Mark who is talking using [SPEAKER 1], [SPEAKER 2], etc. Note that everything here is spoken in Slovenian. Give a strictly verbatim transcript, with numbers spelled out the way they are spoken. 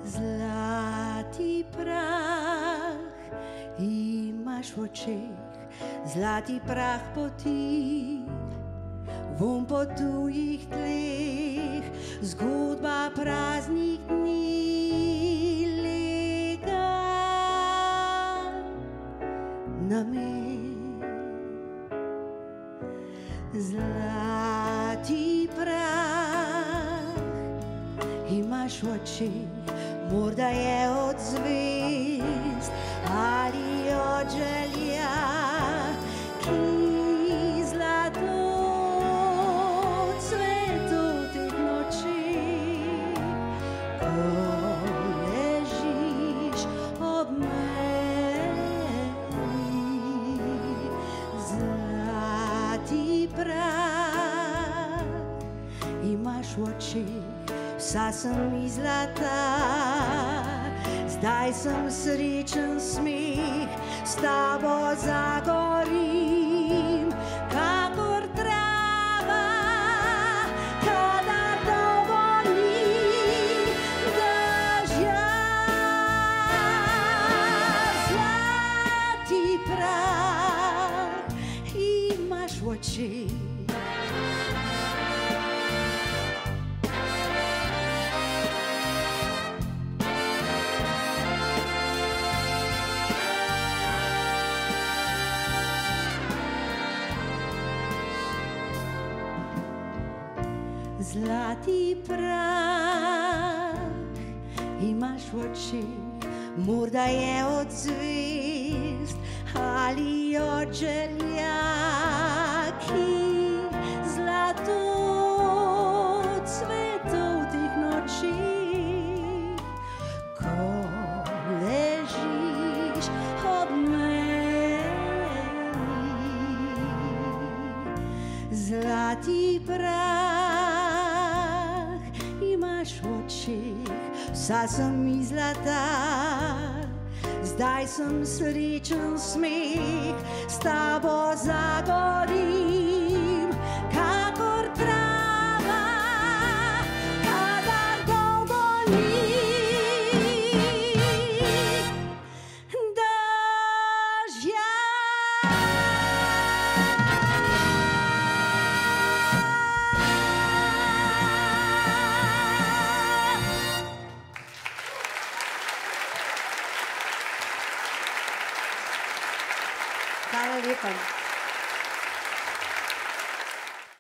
[SPEAKER 1] Zlati prah imaš v očeh, zlati prah poti, vonj po tujih tleh, zgodba praznih dni lega na me. Zlati prah imaš v očeh, morda je od zvezd ali od želja, ki zlato cvetov teh noči, ko ležiš ob meni. Zlati prah imaš v očeh, vsa sem iz zlata, zdaj sem srečen smeh, s tabo zagorim, kakor trava, kadar dolgo ni dežja. Zlati prah imaš v očeh. Zlati prah imaš v očeh, morda je od zvezd ali od želja, ki zlato cvetov teh noči, ko ležiš ob meni. Zlati prah imaš v očeh, vsa sem iz zlata, zdaj sem srečen smeh, s tabo zagorim, kakor trava, kadar dolgo ni dežja. Hvala lepa.